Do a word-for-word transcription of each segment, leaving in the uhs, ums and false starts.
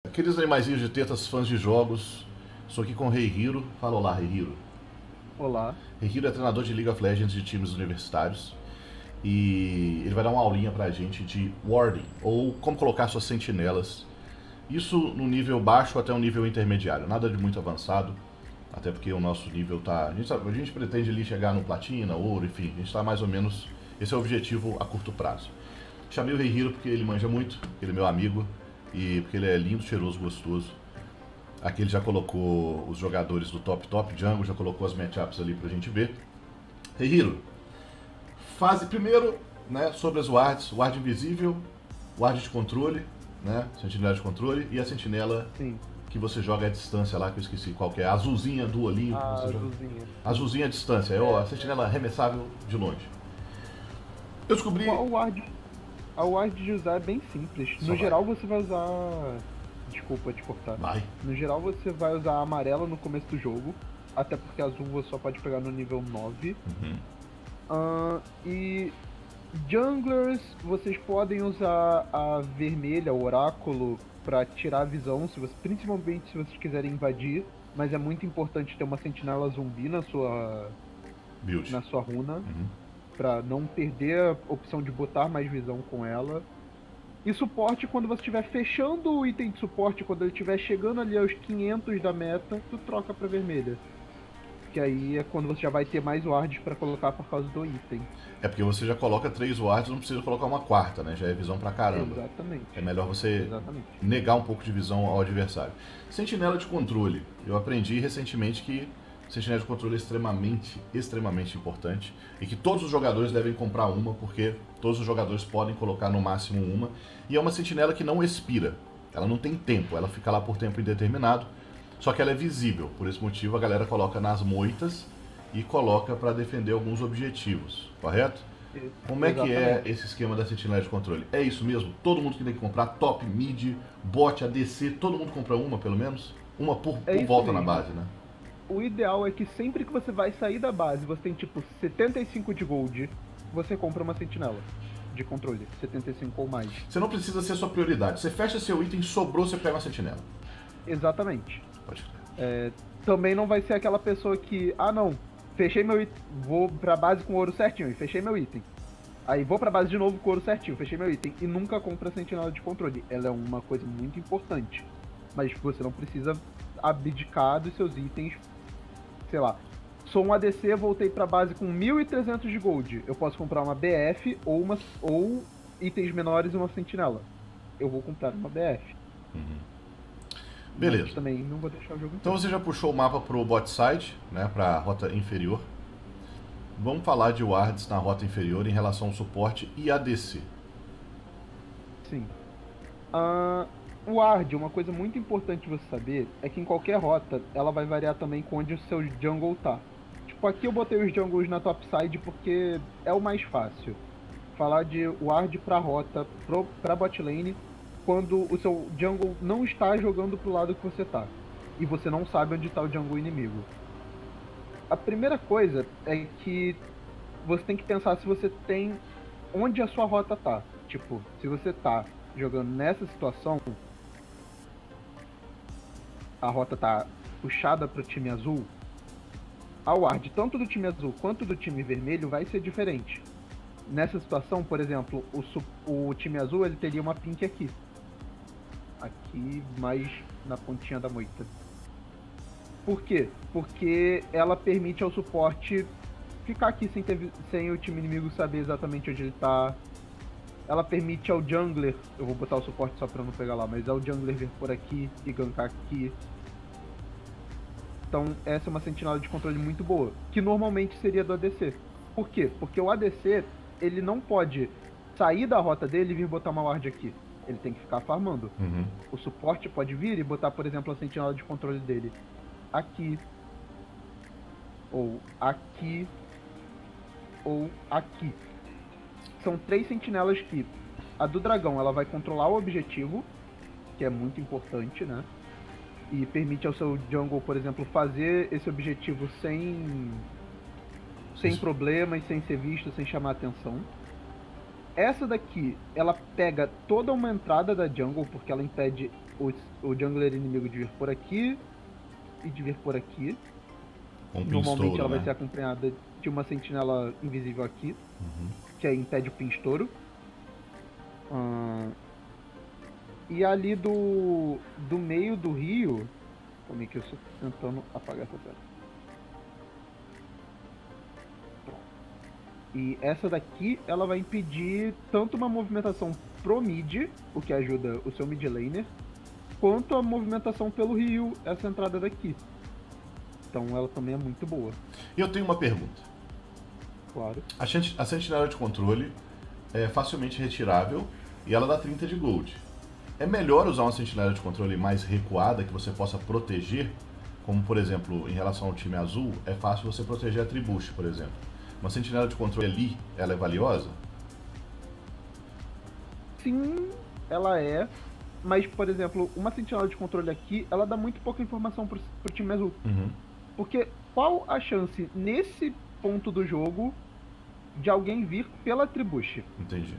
Aqueles animaizinhos de tetas, fãs de jogos. Estou aqui com o Rei Hiro. Fala olá, Rei Hiro. Olá. Rei Hiro é treinador de League of Legends de times universitários. E ele vai dar uma aulinha pra gente de warding, ou como colocar suas sentinelas. Isso no nível baixo até um nível intermediário, nada de muito avançado. Até porque o nosso nível tá... A gente, tá, a gente pretende ali chegar no platina, ouro, enfim. A gente tá mais ou menos... Esse é o objetivo a curto prazo. Chamei o Rei Hiro porque ele manja muito, ele é meu amigo. E porque ele é lindo, cheiroso, gostoso. Aqui ele já colocou os jogadores do Top Top Jungle, já colocou as matchups ali pra gente ver. Rei Hiro, fase primeiro, né, sobre as wards. Ward invisível, ward de controle, né, sentinela de controle. E a sentinela Sim. que você joga à distância lá, que eu esqueci qual que é. A azulzinha do olhinho. A que você joga. azulzinha. Azulzinha à distância, é a sentinela arremessável de longe. Eu descobri... A ward, a ward de usar é bem simples. Só No vai. geral você vai usar... Desculpa te cortar. Vai. No geral você vai usar a amarela no começo do jogo. Até porque a azul você só pode pegar no nível nove. Uhum. Uh, e... Junglers, vocês podem usar a vermelha, o oráculo, pra tirar a visão, se você, principalmente se vocês quiserem invadir. Mas é muito importante ter uma sentinela zumbi na sua, Build. na sua runa. Uhum. Pra não perder a opção de botar mais visão com ela. E suporte, quando você estiver fechando o item de suporte, quando ele estiver chegando ali aos quinhentos da meta, tu troca pra vermelha. Que aí é quando você já vai ter mais wards pra colocar por causa do item. É porque você já coloca três wards, não precisa colocar uma quarta, né? Já é visão pra caramba. Exatamente. É melhor você Exatamente. negar um pouco de visão ao adversário. Sentinela de controle. Eu aprendi recentemente que sentinela de controle é extremamente, extremamente importante. E que todos os jogadores devem comprar uma, porque todos os jogadores podem colocar no máximo uma. E é uma sentinela que não expira. Ela não tem tempo, ela fica lá por tempo indeterminado. Só que ela é visível. Por esse motivo a galera coloca nas moitas e coloca para defender alguns objetivos, correto? Como é que é Exatamente. esse esquema da sentinela de controle? É isso mesmo? Todo mundo que tem que comprar top, mid, bot, A D C, todo mundo compra uma pelo menos? Uma por, É por isso volta na mesmo. base, né? O ideal é que sempre que você vai sair da base, você tem tipo setenta e cinco de gold, você compra uma sentinela de controle, setenta e cinco ou mais. Você não precisa ser a sua prioridade. Você fecha seu item, sobrou, você pega uma sentinela. Exatamente. Pode crer. É, também não vai ser aquela pessoa que, ah não, fechei meu item, vou pra base com ouro certinho e fechei meu item. Aí vou pra base de novo com ouro certinho, fechei meu item e nunca compra a sentinela de controle. Ela é uma coisa muito importante, mas você não precisa abdicar dos seus itens. Sei lá, sou um A D C, voltei pra base com mil e trezentos de gold. Eu posso comprar uma B F ou, uma, ou itens menores e uma sentinela. Eu vou comprar uma B F. Uhum. Beleza. Mas também não vou deixar o jogo Então inteiro. você já puxou o mapa pro bot side, né, pra rota inferior. Vamos falar de wards na rota inferior em relação ao suporte e A D C. Sim. Uh, o ward, uma coisa muito importante você saber é que em qualquer rota ela vai variar também com onde o seu jungle tá. Tipo, aqui eu botei os jungles na top side porque é o mais fácil. Falar de ward pra rota, pro, pra bot lane, quando o seu jungle não está jogando pro lado que você tá. E você não sabe onde tá o jungle inimigo. A primeira coisa é que você tem que pensar se você tem onde a sua rota tá. Tipo, se você tá jogando nessa situação, a rota tá puxada pro time azul, a ward tanto do time azul quanto do time vermelho vai ser diferente. Nessa situação, por exemplo, o, su- o time azul ele teria uma pink aqui. Aqui, mais na pontinha da moita. Por quê? Porque ela permite ao suporte ficar aqui sem, ter, vi- sem o time inimigo saber exatamente onde ele tá. Ela permite ao jungler, eu vou botar o suporte só pra não pegar lá, mas ao jungler vir por aqui e gankar aqui. Então essa é uma sentinela de controle muito boa, que normalmente seria do A D C. Por quê? Porque o A D C, ele não pode sair da rota dele e vir botar uma ward aqui. Ele tem que ficar farmando. Uhum. O suporte pode vir e botar, por exemplo, a sentinela de controle dele aqui, ou aqui, ou aqui. São três sentinelas que a do dragão ela vai controlar o objetivo, que é muito importante, né? E permite ao seu jungle, por exemplo, fazer esse objetivo sem sem Isso. problemas, sem ser visto, sem chamar atenção. Essa daqui, ela pega toda uma entrada da jungle, porque ela impede o, o jungler inimigo de vir por aqui e de vir por aqui. Um Normalmente pinstouro, ela vai né? ser acompanhada de uma sentinela invisível aqui, Uhum. que aí impede o pinstouro. Hum, e ali do, do meio do rio... Como é que eu estou tentando apagar essa tela? E essa daqui, ela vai impedir tanto uma movimentação pro mid, o que ajuda o seu mid laner, quanto a movimentação pelo rio, essa entrada daqui. Então ela também é muito boa. E eu tenho uma pergunta. Claro. A, senti- a sentinela de controle é facilmente retirável e ela dá trinta de gold. É melhor usar uma sentinela de controle mais recuada que você possa proteger? Como, por exemplo, em relação ao time azul, é fácil você proteger a Tribush, por exemplo. Uma sentinela de controle ali, ela é valiosa? Sim, ela é. Mas, por exemplo, uma sentinela de controle aqui, ela dá muito pouca informação pro, pro time azul. Uhum. Porque qual a chance, nesse ponto do jogo, de alguém vir pela Tribush? Entendi.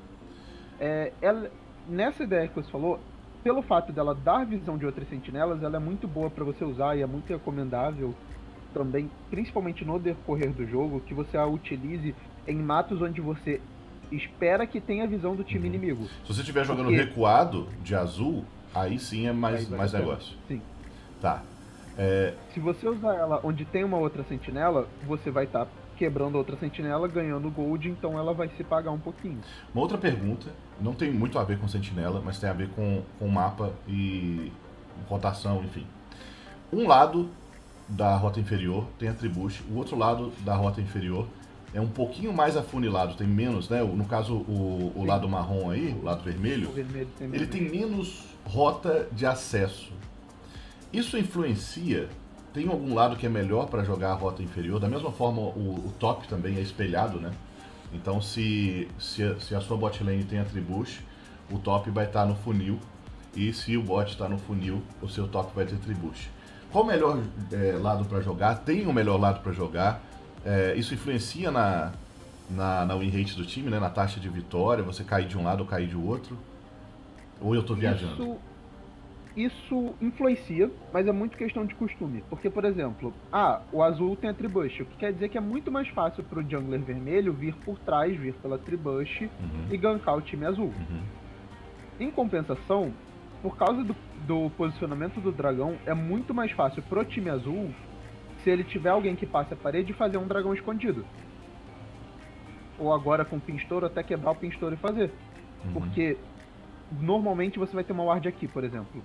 É, ela, nessa ideia que você falou, pelo fato dela dar visão de outras sentinelas, ela é muito boa para você usar e é muito recomendável também, principalmente no decorrer do jogo, que você a utilize em matos onde você espera que tenha visão do time Uhum. inimigo. Se você estiver jogando Porque... recuado de azul, aí sim é mais, mais negócio. Sim. Tá. É... Se você usar ela onde tem uma outra sentinela, você vai estar tá quebrando outra sentinela, ganhando gold, então ela vai se pagar um pouquinho. Uma outra pergunta, não tem muito a ver com sentinela, mas tem a ver com, com mapa e rotação, enfim. Um lado da rota inferior tem a Tribush, o outro lado da rota inferior é um pouquinho mais afunilado, tem menos, né? No caso, o, o lado marrom aí, o lado vermelho, O vermelho tem ele menos. tem menos rota de acesso. Isso influencia? Tem algum lado que é melhor para jogar a rota inferior? Da mesma forma, o, o top também é espelhado, né? Então, se, se, a, se a sua bot lane tem a Tribush, o top vai estar no funil. E se o bot está no funil, o seu top vai ter Tribush. Qual o melhor é, lado para jogar? Tem o melhor lado para jogar? É, isso influencia na, na, na win rate do time, né? Na taxa de vitória? Você cair de um lado ou cair de outro? Ou eu estou viajando? Isso, isso influencia, mas é muito questão de costume. Porque, por exemplo, ah, o azul tem a Tribush, o que quer dizer que é muito mais fácil pro jungler vermelho vir por trás, vir pela Tribush Uhum. e gankar o time azul. Uhum. Em compensação, por causa do, do posicionamento do dragão, é muito mais fácil pro time azul se ele tiver alguém que passe a parede e fazer um dragão escondido. Ou agora com o pinstouro, até quebrar o pinstouro e fazer. Uhum. Porque normalmente você vai ter uma ward aqui, por exemplo.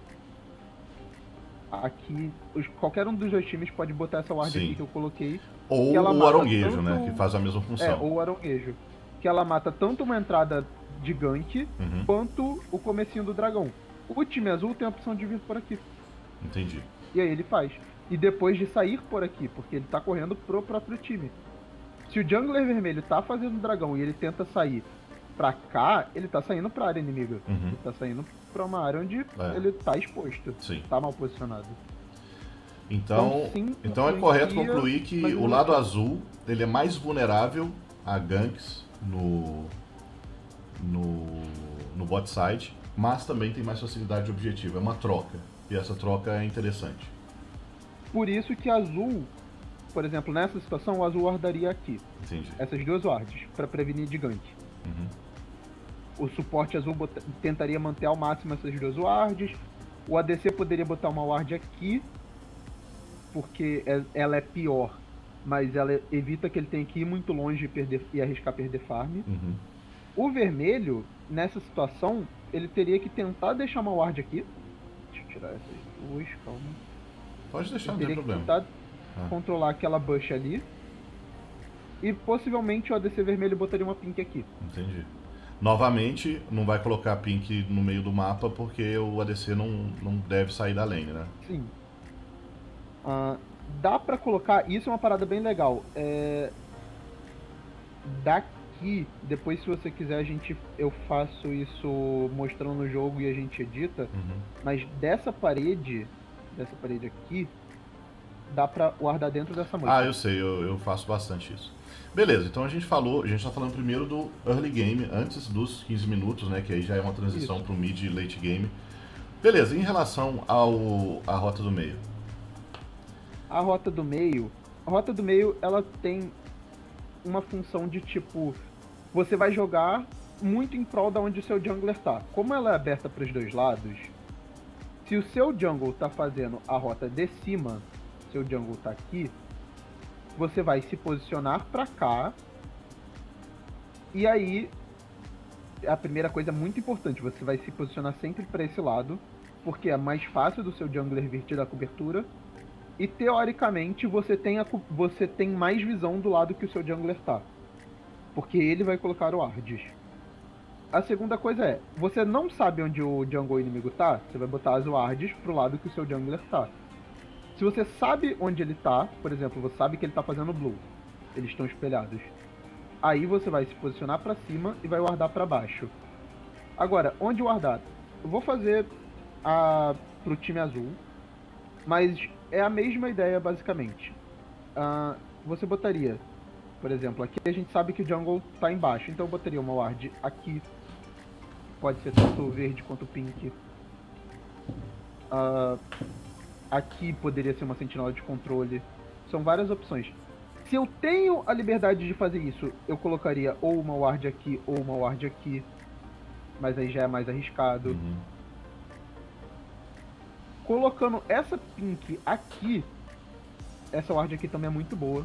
Aqui, os, qualquer um dos dois times pode botar essa ward Sim. aqui que eu coloquei. Ou que ela o mata aronguejo, tanto- né? Que faz a mesma função. É, ou o aronguejo. Que ela mata tanto uma entrada de gank, Uhum. quanto o comecinho do dragão. O time azul tem a opção de vir por aqui. Entendi. E aí ele faz. E depois de sair por aqui, porque ele tá correndo pro próprio time. Se o jungler vermelho tá fazendo dragão e ele tenta sair pra cá, ele tá saindo pra área inimiga. Uhum. Ele tá saindo pra uma área onde É. ele tá exposto. Sim. Tá mal posicionado. Então, Então, sim, então é influencia, correto concluir que mas o não- lado azul ele é mais vulnerável a ganks no, no, no bot side, mas também tem mais facilidade de objetivo. É uma troca. E essa troca é interessante. Por isso que azul, por exemplo, nessa situação, o azul wardaria aqui. Entendi. Essas duas wards, pra prevenir de gank. Uhum. O suporte azul bota- tentaria manter ao máximo essas duas wards. O A D C poderia botar uma ward aqui, porque é- ela é pior, mas ela evita que ele tenha que ir muito longe e, perder, e arriscar perder farm. Uhum. O vermelho, nessa situação, ele teria que tentar deixar uma ward aqui. Deixa eu tirar essas duas, calma. Pode deixar, Ele não tem teria que problema. tentar Ah. controlar aquela bush ali. E possivelmente o A D C vermelho botaria uma pink aqui. Entendi. Novamente, não vai colocar pink no meio do mapa porque o A D C não, não deve sair da lane, né? Sim. Ah, dá pra colocar, isso é uma parada bem legal. É... Daqui, depois se você quiser a gente, eu faço isso mostrando no jogo e a gente edita. Uhum. Mas dessa parede, dessa parede aqui, dá pra guardar dentro dessa moita. Ah, eu sei, eu, eu faço bastante isso. Beleza, então a gente falou, a gente tá falando primeiro do early game, antes dos quinze minutos, né? Que aí já é uma transição Isso. pro mid e late game. Beleza, em relação ao à rota do meio. A rota do meio, a rota do meio, ela tem uma função de tipo, você vai jogar muito em prol da onde o seu jungler tá. Como ela é aberta para os dois lados, se o seu jungle tá fazendo a rota de cima, seu jungle tá aqui, você vai se posicionar para cá. E aí, a primeira coisa muito importante, você vai se posicionar sempre para esse lado, porque é mais fácil do seu jungler vir te dar cobertura. E teoricamente você tem, a, você tem mais visão do lado que o seu jungler tá, porque ele vai colocar o wards. A segunda coisa é, você não sabe onde o jungle inimigo tá, você vai botar as wards pro lado que o seu jungler tá. Se você sabe onde ele tá, por exemplo, você sabe que ele tá fazendo blue, eles estão espelhados. Aí você vai se posicionar pra cima e vai wardar pra baixo. Agora, onde wardar? Eu vou fazer a, pro time azul, mas é a mesma ideia basicamente. Uh, você botaria, por exemplo, aqui a gente sabe que o jungle tá embaixo, então eu botaria uma ward aqui. Pode ser tanto verde quanto pink. Uh, aqui poderia ser uma sentinela de controle. São várias opções. Se eu tenho a liberdade de fazer isso, eu colocaria ou uma ward aqui ou uma ward aqui. Mas aí já é mais arriscado. Uhum. Colocando essa pink aqui, essa ward aqui também é muito boa.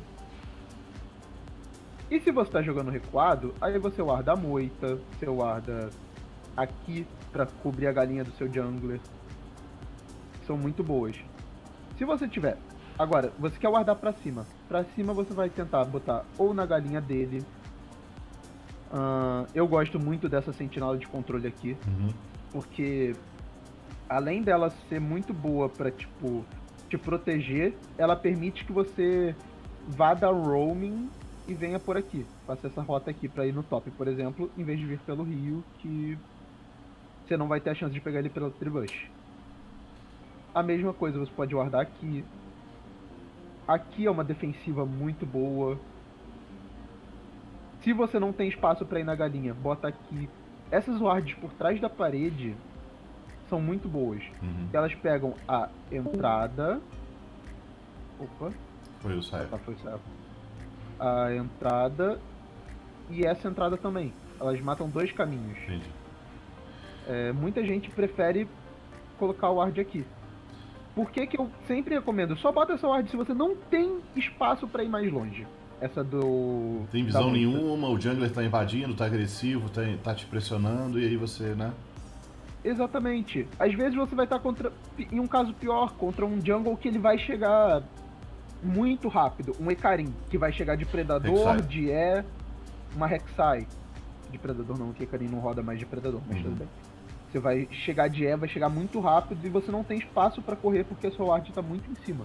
E se você tá jogando recuado, aí você guarda a moita, você guarda aqui pra cobrir a galinha do seu jungler. São muito boas. Se você tiver... Agora, você quer guardar pra cima. Pra cima você vai tentar botar ou na galinha dele. Uh, eu gosto muito dessa sentinela de controle aqui. Uhum. Porque... além dela ser muito boa pra, tipo, te proteger, ela permite que você vá dar roaming e venha por aqui. Faça essa rota aqui pra ir no top, por exemplo, em vez de vir pelo rio, que você não vai ter a chance de pegar ele pelo tribush. A mesma coisa você pode guardar aqui. Aqui é uma defensiva muito boa. Se você não tem espaço pra ir na galinha, bota aqui. Essas wards por trás da parede são muito boas. Uhum. Elas pegam a entrada. Opa. Foi o Saif. Ah, foi o Saif. A entrada e essa entrada também. Elas matam dois caminhos. Entendi. É, muita gente prefere colocar o ward aqui. Por que que eu sempre recomendo? Só bota essa ward se você não tem espaço pra ir mais longe. Essa do... Não tem visão nenhuma, o jungler tá invadindo, tá agressivo, tá, tá te pressionando e aí você, né? Exatamente. Às vezes você vai estar contra, em um caso pior, contra um jungle que ele vai chegar muito rápido. Um Ekarim, que vai chegar de Predador, Rek'Sai. de E, uma Rek'Sai. De Predador não, que Ekarim não roda mais de Predador, mas Uhum. tudo bem. Você vai chegar de E, vai chegar muito rápido e você não tem espaço para correr porque a sua ward está muito em cima.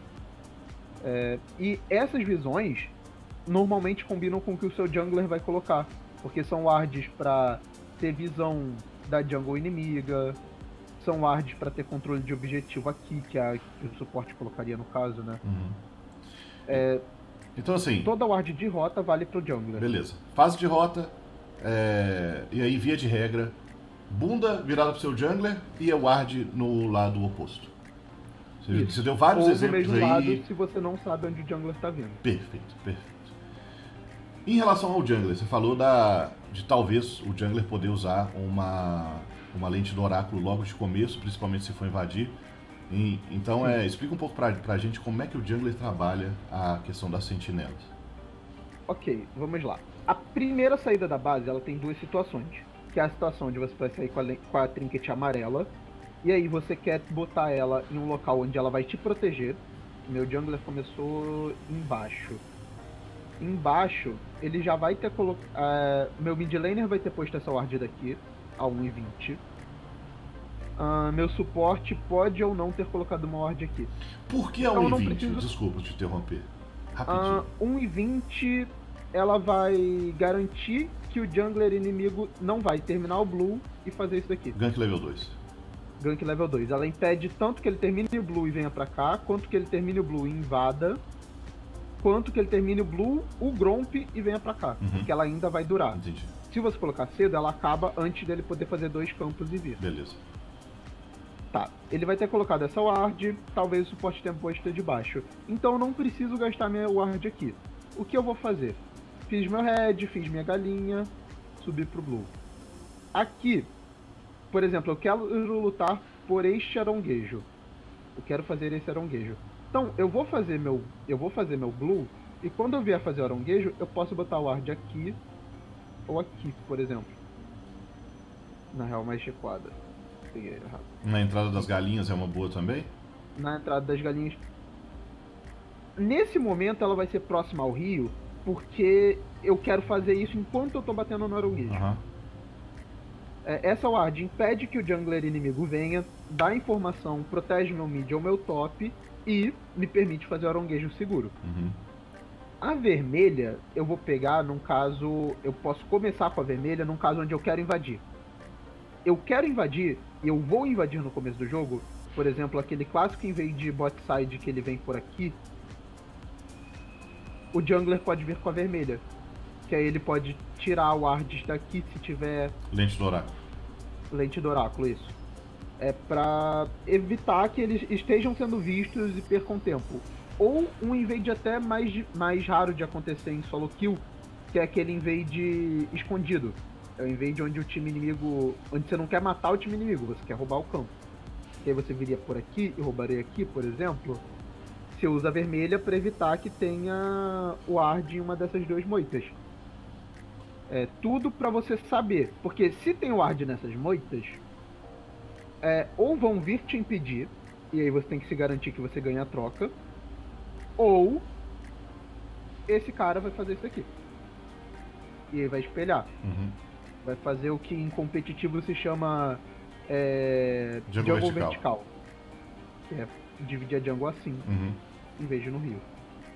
É, e essas visões normalmente combinam com o que o seu jungler vai colocar. Porque são wards para ter visão da jungle inimiga, são wards para ter controle de objetivo aqui, que, a, que o suporte colocaria no caso, né? Uhum. É, Então assim... toda ward de rota vale pro jungler. Beleza. Fase de rota, é... e aí via de regra, bunda virada pro seu jungler e a ward no lado oposto. Você, Isso. você deu vários Ou do exemplos mesmo aí. lado, se você não sabe onde o jungler tá vindo. Perfeito, perfeito. Em relação ao jungler, você falou da, de talvez o jungler poder usar uma, uma lente do oráculo logo de começo, principalmente se for invadir. E, então, é, explica um pouco pra, pra gente como é que o jungler trabalha a questão das sentinelas. Ok, vamos lá. A primeira saída da base, ela tem duas situações. Que é a situação onde você vai sair com a, com a trinket amarela, e aí você quer botar ela em um local onde ela vai te proteger. Meu jungler começou embaixo. Embaixo, ele já vai ter colocado... Uh, meu mid laner vai ter posto essa ward daqui, a um e vinte. Uh, meu suporte pode ou não ter colocado uma ward aqui. Por que a Então, um e não vinte? preciso- Desculpa te interromper. Rapidinho. Uh, um e vinte, ela vai garantir que o jungler inimigo não vai terminar o blue e fazer isso daqui. Gank level dois. Gank level dois. Ela impede tanto que ele termine o blue e venha pra cá, quanto que ele termine o blue e invada, quanto que ele termine o blue, o Gromp e venha pra cá. Uhum. Porque ela ainda vai durar. Entendi. Se você colocar cedo, ela acaba antes dele poder fazer dois campos e vir. Beleza. tá, ele vai ter colocado essa ward, talvez o suporte tempo esteja de baixo. Então eu não preciso gastar minha ward aqui. O que eu vou fazer? Fiz meu red, fiz minha galinha, subi pro blue. Aqui, por exemplo, eu quero lutar por este aronguejo. Eu quero fazer esse aronguejo. Então, eu vou fazer meu, eu vou fazer meu blue, e quando eu vier fazer o aronguejo, eu posso botar o ward aqui, ou aqui, por exemplo. Na real, mais recuada. Peguei errado. Na entrada das galinhas é uma boa também? Na entrada das galinhas. Nesse momento, ela vai ser próxima ao rio, porque eu quero fazer isso enquanto eu tô batendo no aronguejo. Uhum. É, essa ward impede que o jungler inimigo venha, dá informação, protege meu mid ou meu top e me permite fazer o aronguejo seguro. Uhum. A vermelha, eu vou pegar num caso... Eu posso começar com a vermelha num caso onde eu quero invadir. Eu quero invadir, e eu vou invadir no começo do jogo. Por exemplo, aquele clássico invade bot side que ele vem por aqui. O jungler pode vir com a vermelha. Que aí ele pode tirar wards daqui se tiver... Lente do oráculo. Lente do oráculo, isso. É pra evitar que eles estejam sendo vistos e percam tempo. Ou um invade até mais, mais raro de acontecer em solo kill, que é aquele invade escondido. É o invade onde o time inimigo... Onde você não quer matar o time inimigo, você quer roubar o campo. E aí você viria por aqui e roubaria aqui, por exemplo. Você usa a vermelha para evitar que tenha o ward em uma dessas duas moitas. É tudo pra você saber. Porque se tem ward nessas moitas, é, ou vão vir te impedir, e aí você tem que se garantir que você ganha a troca, ou esse cara vai fazer isso aqui. E aí vai espelhar. Uhum. Vai fazer o que em competitivo se chama é, jungle, jungle vertical. vertical. Que é dividir a jungle assim, Uhum. em vez de no rio.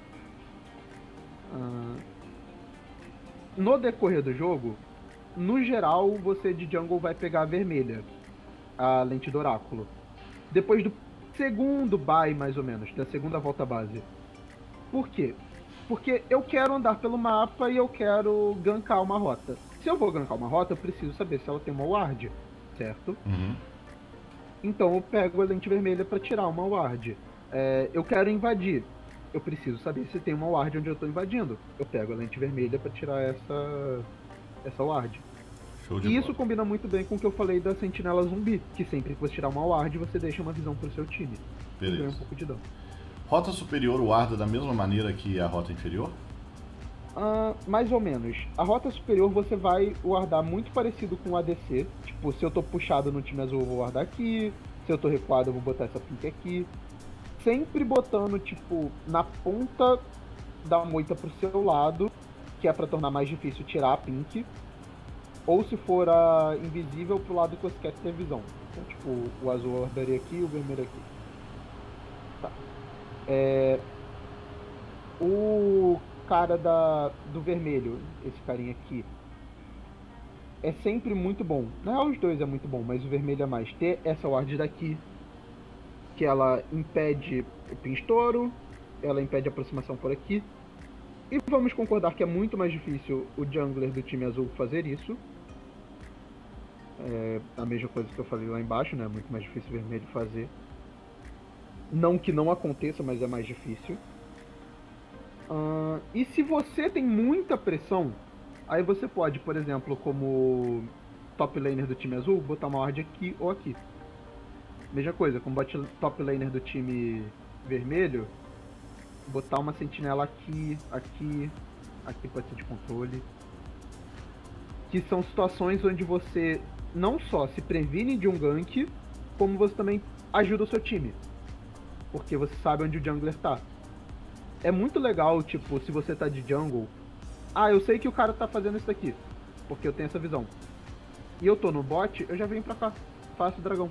Ah, no decorrer do jogo, no geral, você de jungle vai pegar a vermelha, a lente do oráculo. Depois do segundo buy, mais ou menos, da segunda volta base. Por quê? Porque eu quero andar pelo mapa e eu quero gankar uma rota. Se eu vou gankar uma rota, eu preciso saber se ela tem uma ward, certo? Uhum. Então eu pego a lente vermelha para tirar uma ward. É, eu quero invadir. Eu preciso saber se tem uma ward onde eu tô invadindo. Eu pego a lente vermelha para tirar essa essa ward. Show de E bola. isso combina muito bem com o que eu falei da sentinela zumbi, que sempre que você tirar uma ward, você deixa uma visão pro seu time. Beleza. Ganha um pouco de dano. Rota superior warda da mesma maneira que a rota inferior? Uh, mais ou menos. A rota superior você vai wardar muito parecido com o A D C. Tipo, se eu tô puxado no time azul, eu vou wardar aqui. Se eu tô recuado, eu vou botar essa pink aqui. Sempre botando, tipo, na ponta da moita pro seu lado, que é pra tornar mais difícil tirar a pink. Ou se for a invisível, pro lado que você quer ter visão. Então, tipo, o azul eu wardaria aqui e o vermelho aqui. Tá. É... O cara da... do vermelho, esse carinha aqui, é sempre muito bom. Na real, os dois é muito bom, mas o vermelho é mais. Ter essa ward daqui, que ela impede o pinstouro, ela impede a aproximação por aqui. E vamos concordar que é muito mais difícil o jungler do time azul fazer isso. É a mesma coisa que eu falei lá embaixo, né? É muito mais difícil o vermelho fazer. Não que não aconteça, mas é mais difícil. Uh, e se você tem muita pressão, aí você pode, por exemplo, como top laner do time azul, botar uma ward aqui ou aqui. Mesma coisa, como bot top laner do time vermelho, botar uma sentinela aqui, aqui, aqui pode ser de controle. Que são situações onde você não só se previne de um gank, como você também ajuda o seu time. Porque você sabe onde o jungler tá. É muito legal, tipo, se você tá de jungle, ah, eu sei que o cara tá fazendo isso daqui, porque eu tenho essa visão. E eu tô no bot, eu já venho pra cá, faço o dragão.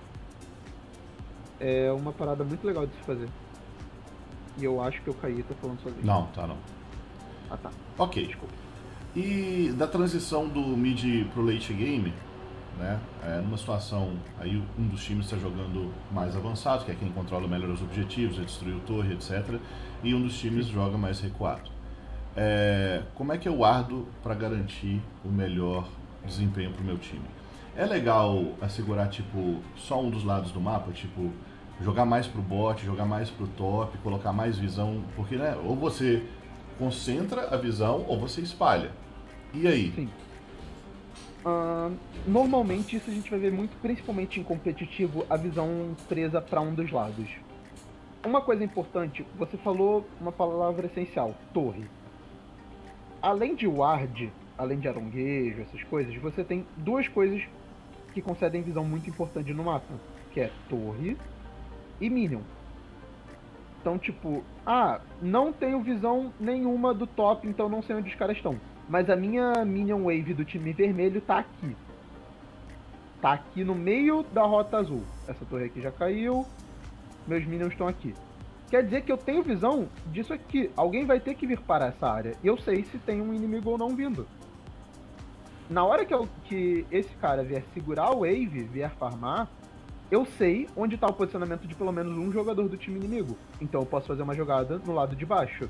É uma parada muito legal de se fazer. E eu acho que eu caí, tô falando sozinho. Não, tá não. Ah tá. Ok. Desculpa. E da transição do mid pro late game, né? É, numa situação, aí um dos times está jogando mais avançado, que é quem controla melhor os objetivos, já destruiu torre, etcétera. E um dos times joga mais recuado. É, como é que eu ardo para garantir o melhor desempenho para o meu time? É legal assegurar, tipo, só um dos lados do mapa, tipo, jogar mais pro bot, jogar mais pro top, colocar mais visão, porque, né, ou você concentra a visão ou você espalha. E aí? Sim. Uh, normalmente isso a gente vai ver muito, principalmente em competitivo, a visão presa para um dos lados. Uma coisa importante, você falou uma palavra essencial, torre. Além de ward, além de aronguejo, essas coisas, você tem duas coisas que concedem visão muito importante no mapa, que é torre e minion. Então, tipo, ah, não tenho visão nenhuma do top, então não sei onde os caras estão. Mas a minha minion wave do time vermelho tá aqui. Tá aqui no meio da rota azul. Essa torre aqui já caiu. Meus minions estão aqui. Quer dizer que eu tenho visão disso aqui. Alguém vai ter que vir para essa área. E eu sei se tem um inimigo ou não vindo. Na hora que, eu, que esse cara vier segurar a wave, vier farmar, eu sei onde está o posicionamento de pelo menos um jogador do time inimigo. Então eu posso fazer uma jogada no lado de baixo.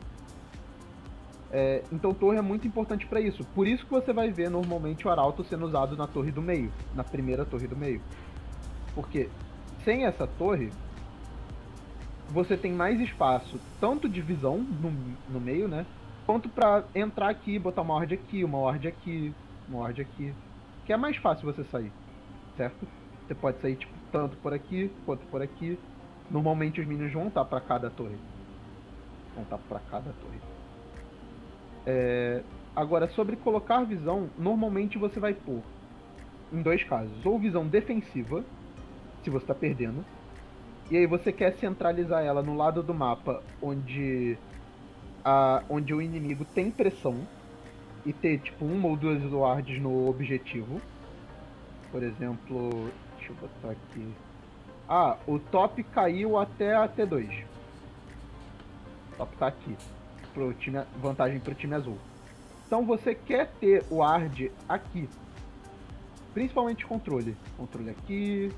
É, então torre é muito importante para isso. Por isso que você vai ver normalmente o arauto sendo usado na torre do meio. Na primeira torre do meio. Porque sem essa torre, você tem mais espaço, tanto de visão no, no meio, né? Quanto para entrar aqui, botar uma ward aqui, uma ward aqui, uma ward aqui. Que é mais fácil você sair, certo? Você pode sair tipo, tanto por aqui, quanto por aqui. Normalmente os minions vão estar para cada torre. Vão estar para cada torre. É... Agora, sobre colocar visão, normalmente você vai pôr em dois casos. Ou visão defensiva, se você está perdendo. E aí você quer centralizar ela no lado do mapa onde, a, onde o inimigo tem pressão. E ter tipo uma ou duas wards no objetivo. Por exemplo, deixa eu botar aqui. Ah, o top caiu até a T dois. O top tá aqui. Pro time, vantagem pro time azul. Então você quer ter o ward aqui. Principalmente controle. Controle aqui.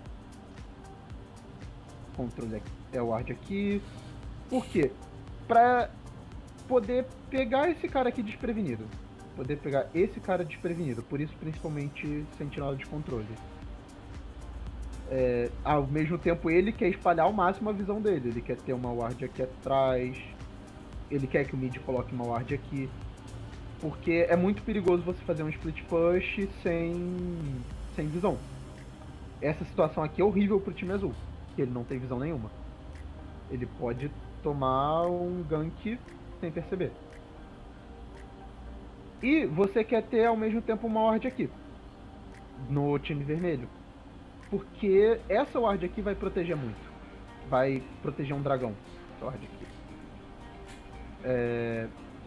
Controle aqui. É o ward aqui. Por quê? Pra poder pegar esse cara aqui desprevenido. Poder pegar esse cara desprevenido. Por isso, principalmente, sentinela de controle. É, ao mesmo tempo, ele quer espalhar ao máximo a visão dele. Ele quer ter uma ward aqui atrás. Ele quer que o mid coloque uma ward aqui. Porque é muito perigoso você fazer um split push sem, sem visão. Essa situação aqui é horrível pro time azul. Que ele não tem visão nenhuma. Ele pode tomar um gank sem perceber. E você quer ter ao mesmo tempo uma ward aqui. No time vermelho. Porque essa ward aqui vai proteger muito. Vai proteger um dragão. Essa ward aqui. É...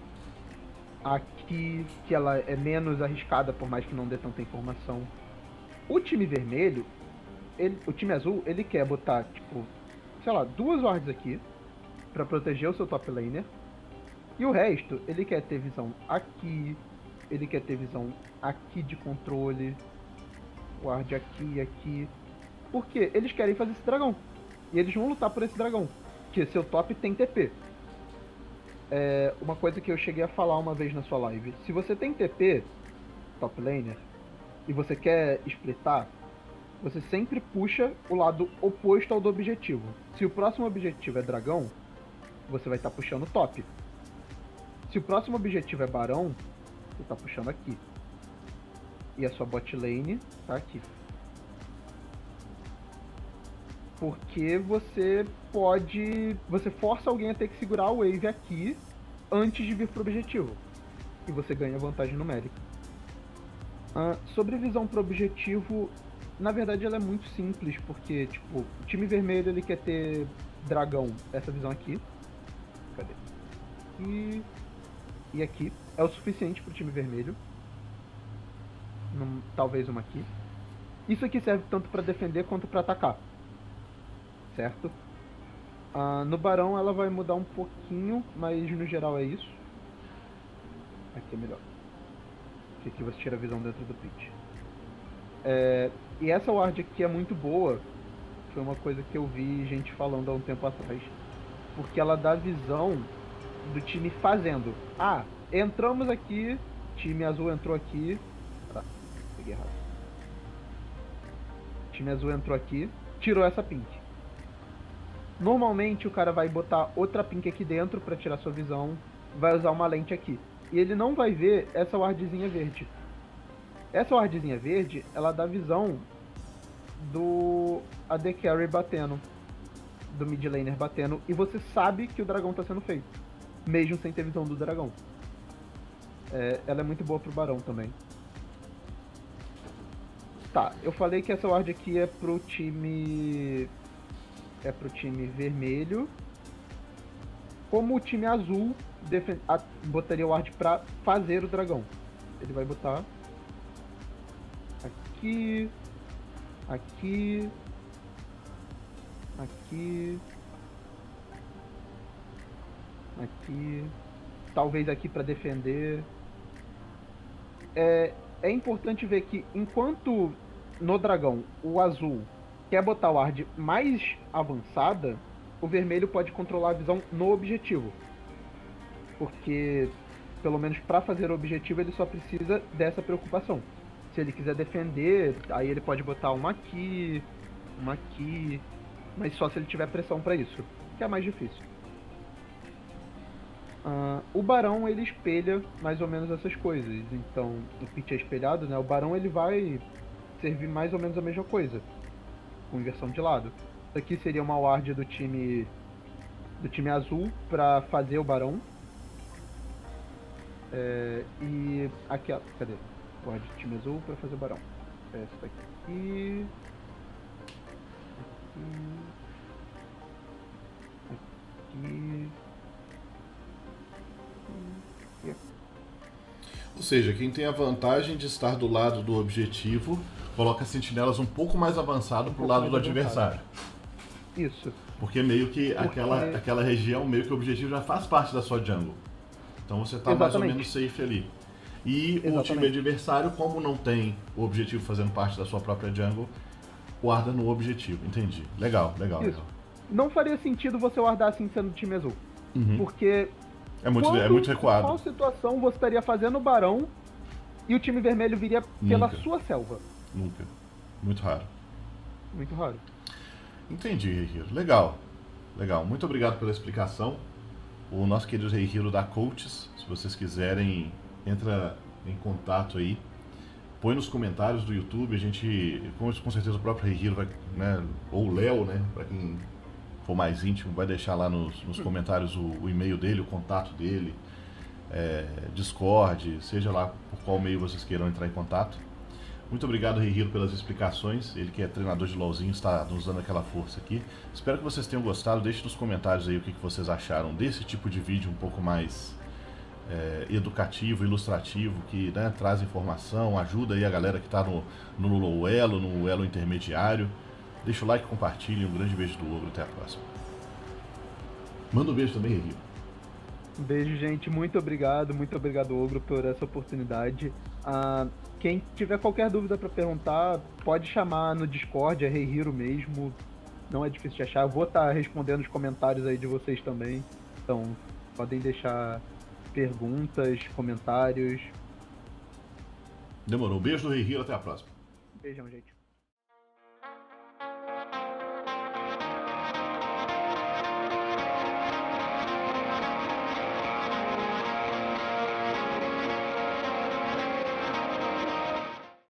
Aqui, que ela é menos arriscada, por mais que não dê tanta informação. O time vermelho, ele, o time azul, ele quer botar, tipo, sei lá, duas wards aqui pra proteger o seu top laner. E o resto, ele quer ter visão aqui, ele quer ter visão aqui de controle, ward aqui e aqui. Porque eles querem fazer esse dragão. E eles vão lutar por esse dragão. Que seu top tem T P. É uma coisa que eu cheguei a falar uma vez na sua live. Se você tem T P, top laner, e você quer splitar, você sempre puxa o lado oposto ao do objetivo. Se o próximo objetivo é dragão, você vai estar tá puxando top. Se o próximo objetivo é barão, você está puxando aqui. E a sua bot lane tá aqui. Porque você pode... Você força alguém a ter que segurar a wave aqui antes de vir pro objetivo. E você ganha vantagem numérica. Uh, sobre visão pro objetivo, na verdade ela é muito simples, porque tipo, o time vermelho ele quer ter dragão, essa visão aqui. Cadê? E, e aqui. É o suficiente pro time vermelho. Num, talvez uma aqui. Isso aqui serve tanto para defender quanto para atacar. Certo? Uh, no barão ela vai mudar um pouquinho, mas no geral é isso. Aqui é melhor. Porque aqui você tira a visão dentro do pit. É, e essa ward aqui é muito boa. Foi uma coisa que eu vi gente falando há um tempo atrás. Porque ela dá visão do time fazendo. Ah, entramos aqui. Time azul entrou aqui. Ah, peguei errado. time azul entrou aqui, tirou essa pink. Normalmente o cara vai botar outra pink aqui dentro pra tirar sua visão, vai usar uma lente aqui. E ele não vai ver essa wardzinha verde. Essa wardzinha verde, ela dá visão do A D Carry batendo, do mid laner batendo, e você sabe que o dragão tá sendo feito, mesmo sem ter visão do dragão. É, ela é muito boa pro barão também. Tá, eu falei que essa ward aqui é pro time... É pro time vermelho. Como o time azul defen... a... botaria o ward pra fazer o dragão. Ele vai botar... Aqui... Aqui... Aqui... Aqui... Talvez aqui pra defender... É... É importante ver que enquanto no dragão o azul quer botar a ward mais avançada, o vermelho pode controlar a visão no objetivo. Porque, pelo menos para fazer o objetivo, ele só precisa dessa preocupação. Se ele quiser defender, aí ele pode botar uma aqui, uma aqui, mas só se ele tiver pressão para isso, que é mais difícil. Uh, o barão ele espelha mais ou menos essas coisas, então o pitch é espelhado, né? O barão ele vai servir mais ou menos a mesma coisa, com inversão de lado. Isso aqui seria uma ward do time do time azul para fazer o barão. É, e aqui, ó, cadê? Ward do time azul para fazer o barão. Essa aqui. Aqui. Aqui. Ou seja, quem tem a vantagem de estar do lado do objetivo, coloca sentinelas um pouco mais avançado um pro lado do adversário. Isso. Porque meio que Porque... Aquela, aquela região, meio que o objetivo já faz parte da sua jungle. Então você tá mais ou menos safe ali. E Exatamente. O time adversário, como não tem o objetivo fazendo parte da sua própria jungle, guarda no objetivo. Entendi. Legal, legal, Isso. legal. Não faria sentido você guardar assim sendo time azul. Uhum. Porque... É muito, Quando, é muito recuado. Qual situação você estaria fazendo o barão e o time vermelho viria pela Nunca. sua selva? Nunca. Muito raro. Muito raro. Entendi, Rei Hiro. Legal. Legal. Muito obrigado pela explicação. O nosso querido Rei Hiro da Coaches, se vocês quiserem, entra em contato aí. Põe nos comentários do YouTube, a gente, com, com certeza o próprio Rei Hiro vai, né, ou o Léo, né, para quem for mais íntimo, vai deixar lá nos, nos comentários o, o e-mail dele, o contato dele, é, Discord, seja lá por qual meio vocês queiram entrar em contato. Muito obrigado, Rei Hiro, pelas explicações. Ele que é treinador de LoLzinho está nos dando aquela força aqui. Espero que vocês tenham gostado. Deixe nos comentários aí o que, que vocês acharam desse tipo de vídeo um pouco mais é, educativo, ilustrativo, que, né, traz informação, ajuda aí a galera que está no, no low elo, no elo intermediário. Deixa o like, compartilhe. Um grande beijo do Ogro. Até a próxima. Manda um beijo também, Rei Hiro. Um beijo, gente. Muito obrigado. Muito obrigado, Ogro, por essa oportunidade. Ah, quem tiver qualquer dúvida para perguntar, pode chamar no Discord. É Rei Hiro mesmo. Não é difícil de achar. Eu vou estar respondendo os comentários aí de vocês também. Então, podem deixar perguntas, comentários. Demorou. Um beijo do Rei Hiro. Até a próxima. Beijão, gente.